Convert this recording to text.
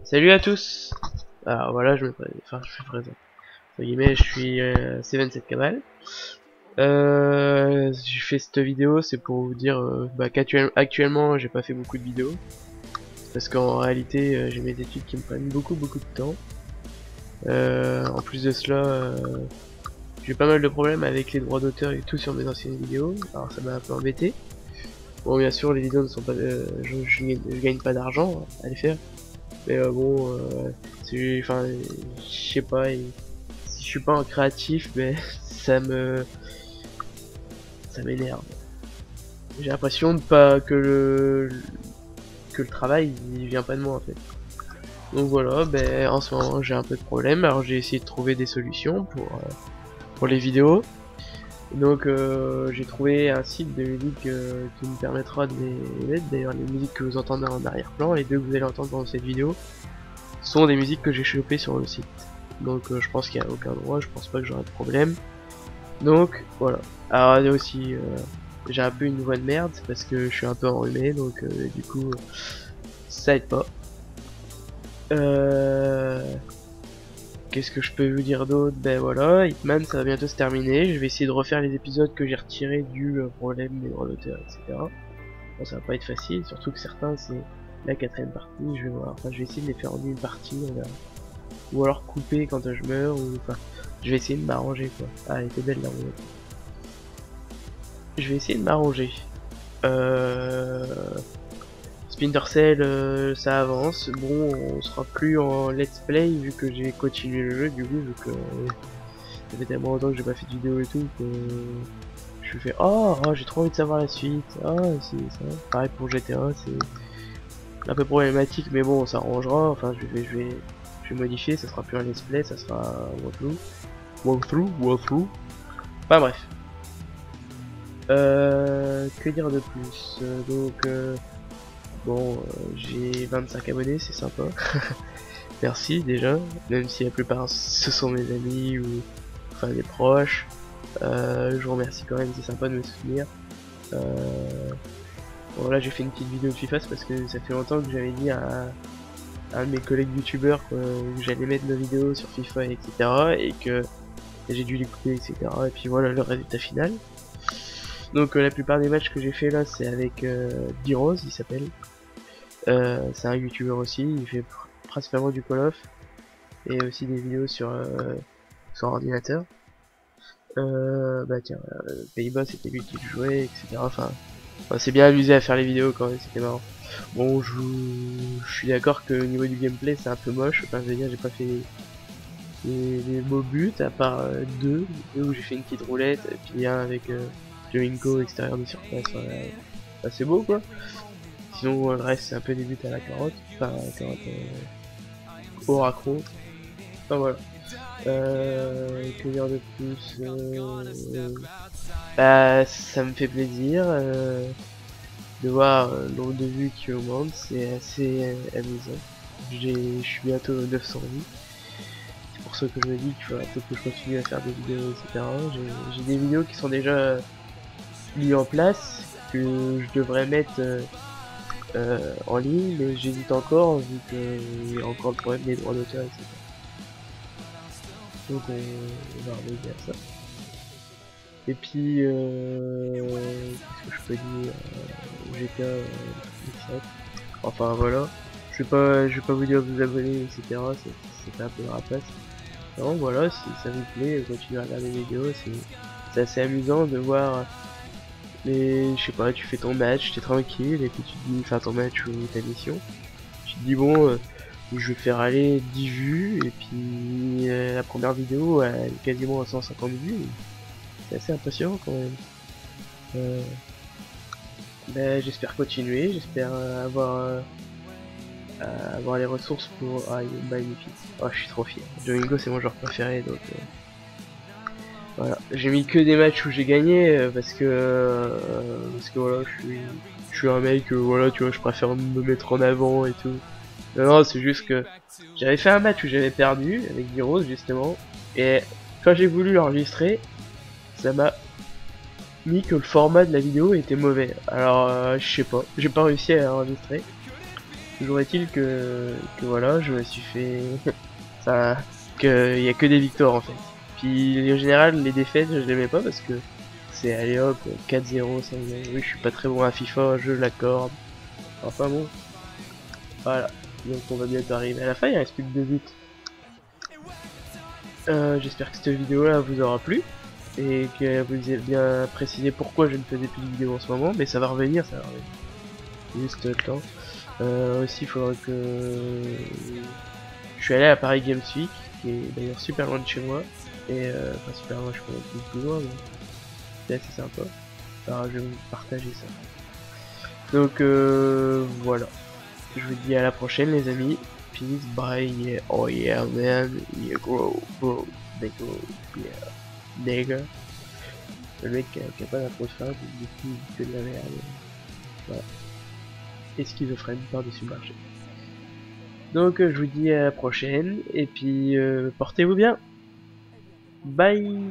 Salut à tous. Alors voilà, je me présente. Entre guillemets, je suis C27 Kamal. J'ai fait cette vidéo, c'est pour vous dire qu'actuellement j'ai pas fait beaucoup de vidéos parce qu'en réalité j'ai mes études qui me prennent beaucoup de temps. En plus de cela, j'ai pas mal de problèmes avec les droits d'auteur et tout sur mes anciennes vidéos. Alors ça m'a un peu embêté. Bon, bien sûr, les vidéos ne sont pas, je gagne pas d'argent à les faire. Mais enfin, je sais pas, si je suis pas un créatif, mais ça m'énerve. J'ai l'impression de pas que le travail il vient pas de moi en fait. Donc voilà, en ce moment j'ai un peu de problème, alors j'ai essayé de trouver des solutions pour les vidéos. Donc j'ai trouvé un site de musique qui me permettra de les mettre. D'ailleurs les musiques que vous entendez en arrière-plan, les deux que vous allez entendre dans cette vidéo, sont des musiques que j'ai chopées sur le site. Donc je pense qu'il n'y a aucun droit, je pense pas que j'aurai de problème. Donc voilà. Alors là aussi j'ai un peu une voix de merde parce que je suis un peu enrhumé, donc du coup ça aide pas. Qu'est-ce que je peux vous dire d'autre? Ben voilà, Hitman ça va bientôt se terminer. Je vais essayer de refaire les épisodes que j'ai retirés du problème des droits d'auteur, etc. Bon, ça va pas être facile, surtout que certains c'est la quatrième partie. Je vais voir, enfin je vais essayer de les faire en une partie, on verra. Ou alors couper quand je meurs, ou enfin je vais essayer de m'arranger quoi. Ah, elle était belle la roulette. Je vais essayer de m'arranger. Splinter Cell, ça avance. Bon, on sera plus en let's play vu que j'ai continué le jeu, du coup, vu que ça fait tellement longtemps que j'ai pas fait de vidéo et tout que je me fais j'ai trop envie de savoir la suite. C'est ça. Pareil pour GTA, c'est un peu problématique, mais bon, on s'arrangera. Enfin, je vais modifier, ça sera plus un let's play, ça sera un walkthrough. Enfin bref. Que dire de plus? J'ai 25 abonnés, c'est sympa. Merci déjà, même si la plupart ce sont mes amis ou enfin des proches. Je vous remercie quand même, c'est sympa de me soutenir. Bon là j'ai fait une petite vidéo de FIFA parce que ça fait longtemps que j'avais dit à un de mes collègues youtubeurs que j'allais mettre nos vidéos sur FIFA etc. et que j'ai dû les couper etc. Et puis voilà le résultat final. Donc la plupart des matchs que j'ai fait là c'est avec D-Rose, il s'appelle. C'est un youtubeur aussi, il fait principalement du Call of et aussi des vidéos sur ordinateur. Tiens, Pays-Bas c'était lui qui le jouait, etc. Enfin, c'est bien amusé à faire les vidéos quand même, c'était marrant. Bon, je suis d'accord que au niveau du gameplay c'est un peu moche, enfin je veux dire j'ai pas fait des beaux buts à part deux où j'ai fait une petite roulette et puis un avec Joinko extérieur de surface, c'est beau quoi. Sinon le reste c'est un peu des buts à la carotte, enfin à la carotte au raccro. Enfin voilà. Que dire de plus? Ça me fait plaisir de voir le nombre de vues qui augmente, c'est assez amusant. Je suis bientôt 900 vues. C'est pour ça que je me dis qu'il faut que je continue à faire des vidéos, etc. J'ai des vidéos qui sont déjà mises en place, que je devrais mettre en ligne, mais j'hésite encore vu qu'il y a encore le problème des droits d'auteur, etc. Donc on va revenir à ça. Et puis qu'est-ce que je peux dire, GTA 7. Enfin voilà. Je vais pas vous dire de vous abonner, etc. C'est un peu la rapace. Non, voilà, si ça vous plaît, continuez à regarder les vidéos, c'est assez amusant de voir les, je sais pas, tu fais ton match, t'es tranquille, et puis tu te dis, enfin ton match ou ta mission, tu te dis bon, je vais faire aller 10 vues, et puis la première vidéo elle est quasiment à 150 vues, c'est assez impressionnant quand même. J'espère continuer, j'espère avoir les ressources pour... Ah, il est magnifique. Oh, je suis trop fier. Joingo, c'est mon joueur préféré, donc... Voilà. J'ai mis que des matchs où j'ai gagné, parce que voilà, je suis un mec, voilà, tu vois, je préfère me mettre en avant et tout. Non, c'est juste que... J'avais fait un match où j'avais perdu, avec Virus, justement, et quand j'ai voulu l'enregistrer, ça m'a mis que le format de la vidéo était mauvais. Alors, je sais pas, j'ai pas réussi à l'enregistrer. Toujours est-il que voilà, je me suis fait ça, que y a que des victoires en fait. Puis en général, les défaites, je l'aimais pas parce que c'est allez hop, 4-0, 5-0. Oui, je suis pas très bon à FIFA, je l'accorde. Enfin bon, voilà. Donc on va bientôt arriver à la fin, il reste plus que 2 buts. J'espère que cette vidéo là vous aura plu et que vous avez bien précisé pourquoi je ne faisais plus de vidéos en ce moment, mais ça va revenir, ça va revenir. Juste le temps. Aussi, il faudrait que je suis allé à Paris Games Week, qui est d'ailleurs super loin de chez moi, et enfin super loin, je peux plus loin, mais c'est assez sympa. Alors je vais vous partager ça. Donc voilà. Je vous dis à la prochaine les amis. Peace, bye, yeah, oh yeah man, yeah grow, bro, they grow, yeah, nigga. Le mec qui a pas d'apostrophe, du coup il fait de la merde. Voilà. Et schizophrène par-dessus le marché. Donc je vous dis à la prochaine, et puis portez-vous bien. Bye.